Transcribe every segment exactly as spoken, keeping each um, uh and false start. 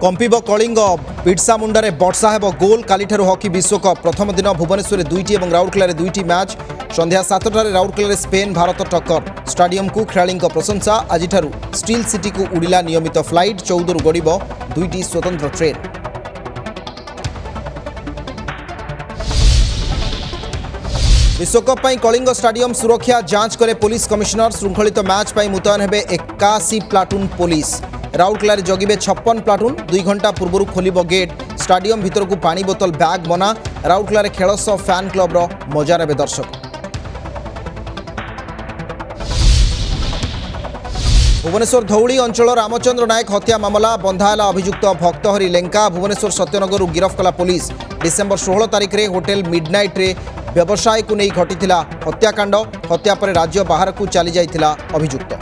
कंपिब कलिंग बिरसा मुंडारे वर्षा हेब गोल कालीठारु हॉकी विश्वकप प्रथम दिन भुवनेश्वर दुईटी और राउरकेला दुईटी मैच संध्या सातटार राउरकेला स्पेन भारत टक्कर स्टाडियम को खेलाड़ी प्रशंसा आज स्टील सिटी को उड़िला नियमित फ्लाइट चौदह रु गड़िब दुईटी स्वतंत्र ट्रेन। विश्वकप कलिंग स्टाडियम सुरक्षा जांच करे पुलिस कमिशनर श्रृंखलित मैच मुतयन हेबे एकाशी प्लाटून पुलिस राउरकेला जगिबे छप्पन प्लाटून दुई घंटा पूर्व खोलिब गेट स्टाडियम भीतर को पानी बोतल बैग मना राउरकेला खेल सह फैन क्लब रो मजा नेबे दर्शक। भुवनेश्वर धौली अंचल रामचंद्र नायक हत्या मामला बंधाला अभियुक्त भक्तहरी लेंका भुवनेश्वर सत्यनगर गिरफ कला पुलिस डिसेम्बर षोह तारिख में होटेल मिडनाइट रे व्यवसाय को नहीं घटी हत्याकांड हत्या पर राज्य बाहर को चली जाइथिला अभियुक्त।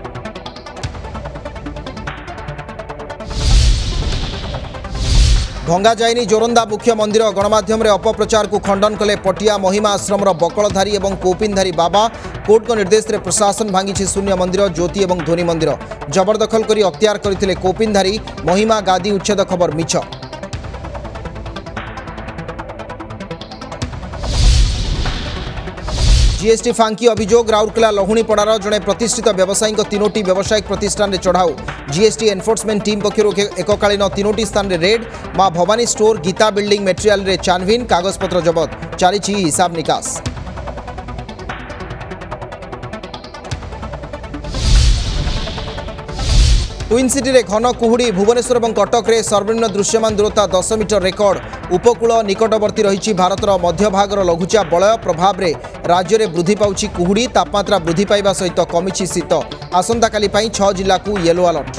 भंगा जाइनी जोरंदा मुख्य मंदिर गणमाध्यम रे अपप्रचार को खंडन कले पटिया महिमा आश्रम बकलधारी और कौपिनधारी बाबा कोर्ट को निर्देश रे प्रशासन भांगी शून्य मंदिर ज्योति और ध्वनि मंदिर जबरदखल करी अख्तियार करथिले कौपिनधारी महिमा गादी उच्छेद खबर मिछ। जीएसटी फांकी अभियोग राउरकेला लहुणीपड़ार जड़े प्रतिष्ठित व्यवसायी तीनोटी व्यावसायिक प्रतिष्ठान में चढ़ाऊ जीएसटी एनफोर्समेंट टीम पक्षर एककालीन तीनोटी स्थान में raid Maa Bhavani store Gita building material रे छानभिन कागजपत्र जबत चली हिसाब निकास। ट्विन सिटी रे घन कुहुड़ी भुवनेश्वर और कटक रे सर्वनिम्न दृश्यमान दूरता दस मीटर रेकर्ड उपकूल निकटवर्ती रही भारतर मध्यभागर लघुचाप बलय प्रभाव रे राज्य में वृद्धि पाउछि कुहुड़ी तापमात्रा वृद्धि पाइबा सहित कमिछि शीत आसंता काली पई छह जिला को येलो अलर्ट।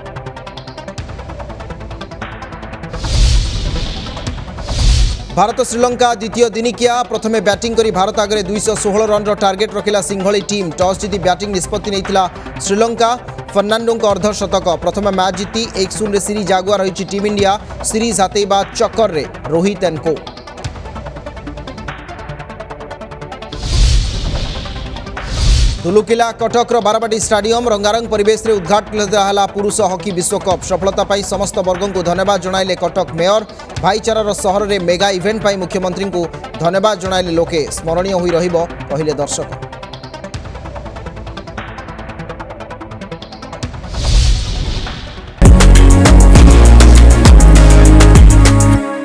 भारत श्रीलंका द्वितीय दिनिकिया प्रथमे बैटिंग करी भारत आगे दुई सौ षोह रन टार्गेट रखिला सिंघली टीम टॉस जीति बैटिंग निष्पत्ति नैथिला श्रीलंका फर्नांडो अर्धशतक प्रथम मैच जीति एक शून्य सीरीज आगुआ रही टीम इंडिया सीरीज हातेबा चक्कर रे रोहित एंड को। धुलुकिला कटक बारबाटी स्टाडियम रंगारंग परिवेश रे उद्घाटित है पुरुष हॉकी विश्वकप सफलता पाई समस्त वर्ग को धन्यवाद जणाइले कटक मेयर भाईचारार सहर में मेगा इवेंट पाई मुख्यमंत्री को धन्यवाद जणाइले लोके स्मरणीय होई रहिबो कहिले दर्शक।